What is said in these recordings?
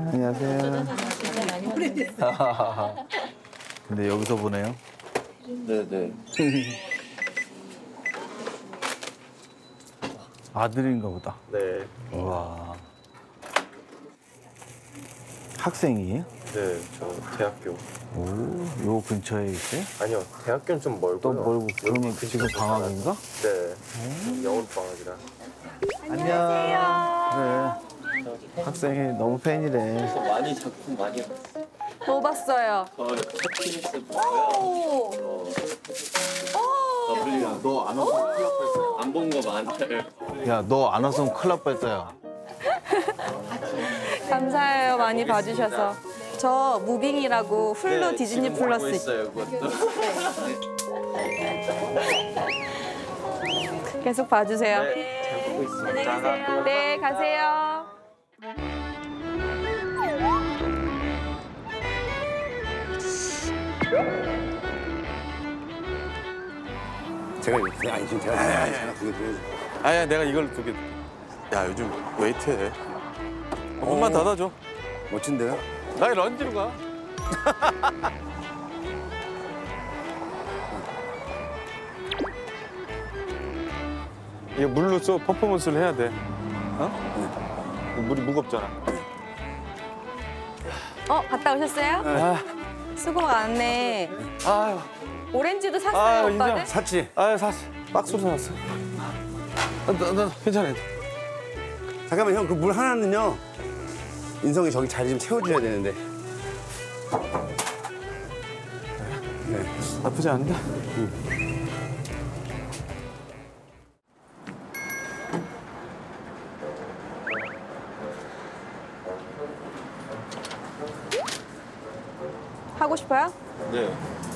안녕하세요. 근데 여기서 보네요. 네네. 아들인가 보다. 네. 와. 학생이에요? 네, 저 대학교. 오, 요 근처에 있어요? 아니요, 대학교는 좀 멀고요. 또 멀고 그러면 지금 방학인가? 네, 영어 방학이라. 안녕하세요. 네. 학생이 너무 팬이래. 저 많이 작품 많이 뭐 봤어요? 저 캡틴스 보고요. 더블리랑 너 안 왔으면 큰일 날 뻔했어. 안 본 거 많아요. 야, 너 안 왔으면 큰일 날 뻔했다, 야. 감사해요. 많이 봐주셔서. 저 무빙이라고 훌루 디즈니 지금 보고 플러스 있어요, 그것도. 계속 봐주세요. 네, 잘 보고 있습니다. 네, 가세요. 제가 아니 지금 제가 하나 두개 드려야지. 아야, 내가 이걸 두 개. 야, 요즘 웨이트해. 문만 닫아줘. 멋진데요? 나 런지로 가. 이게 물로써 퍼포먼스를 해야 돼. 어? 물이 무겁잖아. 갔다 오셨어요? 아, 수고 많네. 아유, 오렌지도 샀어요, 아유, 오빠들? 인정. 샀지? 아유, 샀어. 박스로 사놨어. 나 괜찮아. 잠깐만 형 그 물 하나는요. 인성이 저기 자리 좀 채워줘야 되는데. 네. 나쁘지 않은데? 하고 싶어요? 네.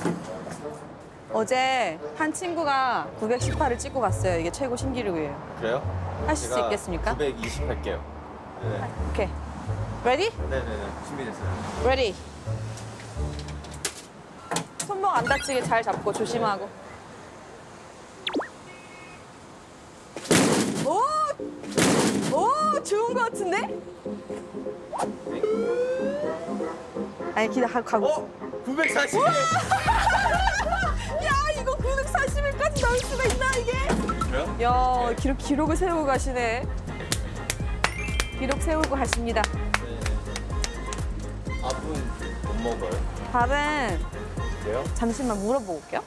어제 한 친구가 918을 찍고 갔어요. 이게 최고 신기록이에요. 그래요? 하실 수 있겠습니까? 920 할게요. 네. 오케이. Ready? 네네네. 준비됐어요. Ready. 손목 안 다치게 잘 잡고 조심하고. 오, 좋은 거 같은데? 아니 가고. 940! 야 이거 940일까지 나올 수가 있나 이게? 그래요? 야 기록을 세우고 가시네. 기록 세우고 가십니다. 밥은 못 먹어요. 밥은 그래요? 잠시만 물어보고 올게요.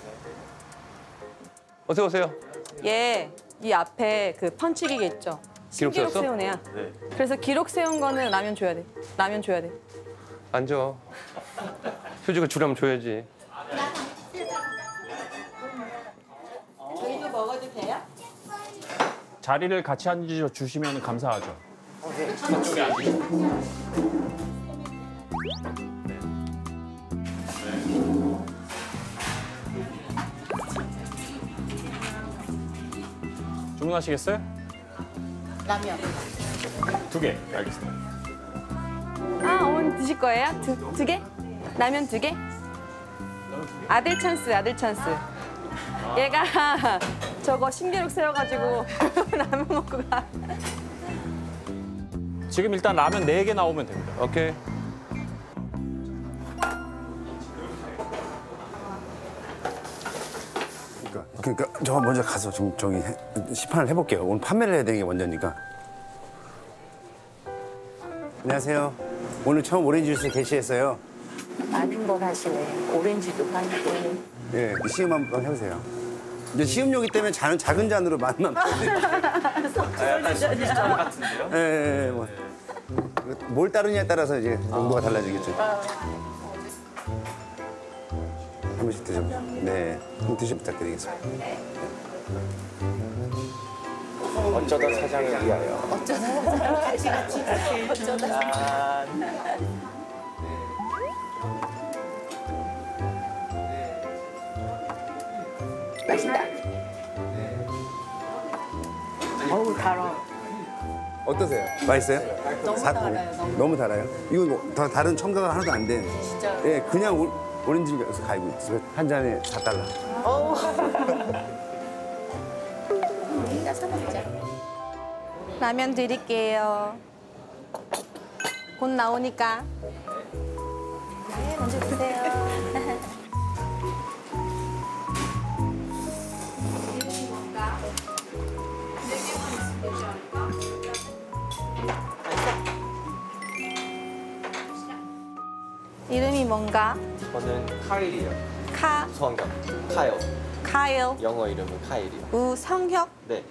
어서 오세요. 얘 이 앞에 그 펀치기계 있죠? 기록 신기록 세웠어? 세운 애야. 네. 그래서 기록 세운 거는 라면 줘야 돼. 라면 줘야 돼. 앉아. 휴지가 주려면 줘야지. 저희도 먹어도 돼요? 자리를 같이 앉아주시면 감사하죠. 주문하시겠어요? 라면. 2개, 알겠습니다. 어머니 드실 거예요? 두 개? 라면 2개? 아들 찬스, 아들 찬스. 얘가 저거 신기록 세워가지고 라면 먹고 가. 지금 일단 라면 4개 나오면 됩니다. 오케이. 그러니까 저 먼저 가서 좀 저기 시판을 해볼게요. 오늘 판매를 해야 되는 게 먼저니까. 안녕하세요. 오늘 처음 오렌지 주스 게시했어요. 많은 걸 하시네. 오렌지도 팔고. 예, 시음 한번 해보세요. 이제 시음료기 때문에 작은 잔으로 맛만. 약간 소주잔 같은데요? 예, 뭐. 뭘 따르냐에 따라서 이제 농도가 달라지겠죠. 한 번씩 드셔보세요. 네, 한 드셔 부탁드리겠습니다. 어쩌다 사장을 위하여. 같이. 어쩌다. 맛있다. 어우, 달아. 어떠세요? 맛있어요? 너무 달아요, 너무 달아요? 이거 뭐 더 다른 첨가가 하나도 안 돼. 진짜. 예, 그냥 오렌지에서 갈고 있어요. 한 잔에 4달러. 어우. 우리가 사 먹자. 라면 드릴게요. 곧 나오니까. 네, 먼저 드세요. 이름이 뭔가? 저는 카일이요. 성형. 카일. 카일. 영어 이름은 카일이요. 우성혁. 네.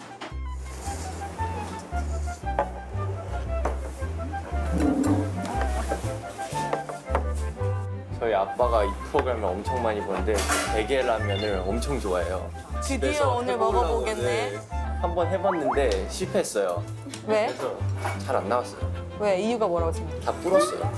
저희 아빠가 이 프로그램을 엄청 많이 보는데 대게 라면을 엄청 좋아해요. 드디어 오늘 먹어보겠네. 한번 해봤는데 실패했어요. 왜? 그래서 잘 안 나왔어요. 왜? 이유가 뭐라고 생각해? 다 불었어요.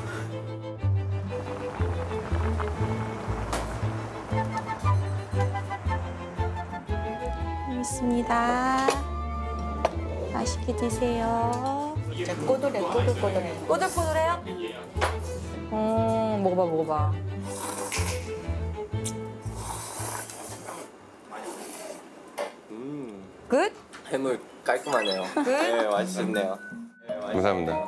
있습니다. 맛있게 드세요. 꼬들꼬들해. 꼬들꼬들해요? 먹어봐. 굿? 해물 깔끔하네요. 네, 맛있네요. 네, 감사합니다.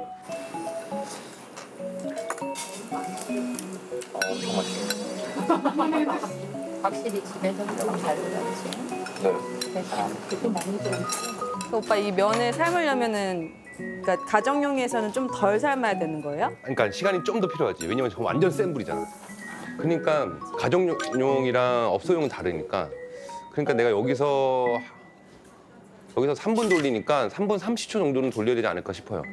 엄청 맛있어요. 확실히 집에서 조금 잘 놀아야지. 네. 그래서 그게 많이 들어있어. 오빠 이 면을 삶으려면은 그러니까 가정용에서는 좀 덜 삶아야 되는 거예요? 그러니까 시간이 좀 더 필요하지. 왜냐면 저거 완전 센 불이잖아. 그러니까 가정용이랑 업소용은 다르니까. 그러니까 내가 여기서 3분 돌리니까 3분 30초 정도는 돌려야 되지 않을까 싶어요.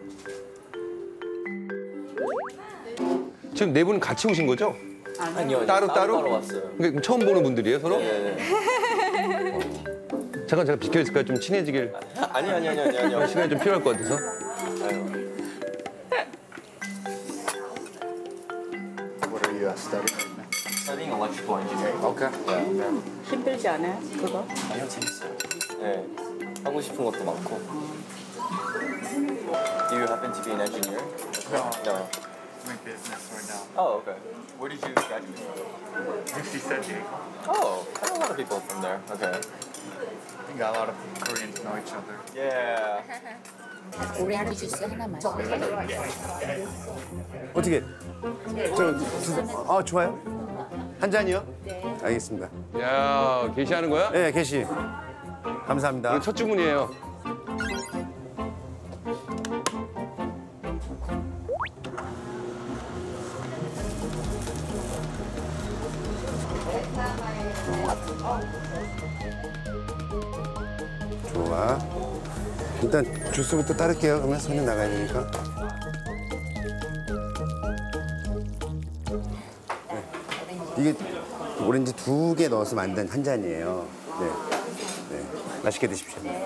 지금 네 분 같이 오신 거죠? 아니요. 따로? 왔어요. 그러니까 처음 보는 분들이에요, 서로? 네. 잠깐 제가 비켜 있을까요? 좀 친해지길. 아니요. 시간이 좀 필요할 것 같아서. 아유. What are you studying right now? Studying electrical engineering. Okay. 힘들지 않아요? 그거? 아니요, 재밌어요. 네. 하고 싶은 것도 많고. Do you happen to be an engineer? No. No. I'm in business right now. Oh, okay. Where did you graduate from? UC San Diego. Oh, I know a lot of people from there. Okay. I think a lot of Koreans know each other. Yeah. 오렌지 주스 하나 마셔. 어떻게? 좋아요. 한 잔이요? 네. 알겠습니다. 야, 게시하는 거야? 네, 게시. 감사합니다. 첫 주문이에요. 좋아. 일단 주스부터 따를게요. 그러면 손이 나가야 되니까. 네. 이게 오렌지 2개 넣어서 만든 한 잔이에요. 네. 네. 맛있게 드십시오. 네.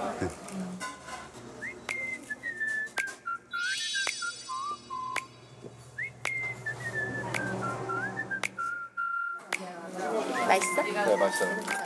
맛있어? 네, 맛있어요.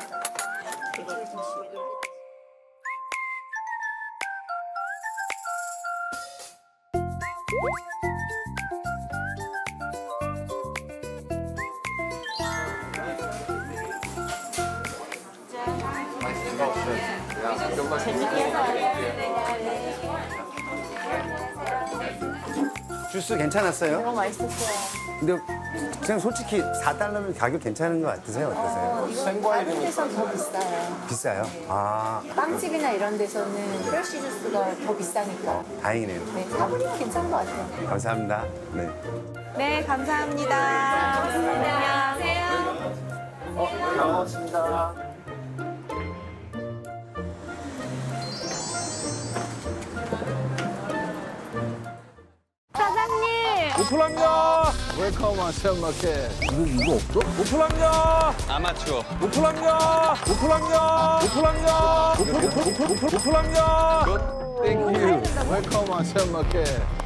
주스 괜찮았어요? 너무 맛있었어요. 근데 그냥 솔직히 4달러면 가격 괜찮은 거 같으세요? 어떠세요? 다른 데서는 더 비싸요. 비싸요? 아, 빵집이나 이런 데서는 프레쉬 주스가 더 비싸니까. 다행이네요. 네, 4분이면 괜찮은 것 같아요. 감사합니다. 네. 네, 감사합니다. 안녕하세요. 고맙습니다. 사장님. 오픈합니다. 웰컴 아시안마켓. 이거 없죠? 오픈합니다. 아마추어. 오픈합니다. 오픈합니다. 오픈합니다. 오픈합니다. 땡큐. 웰컴 아시안마켓.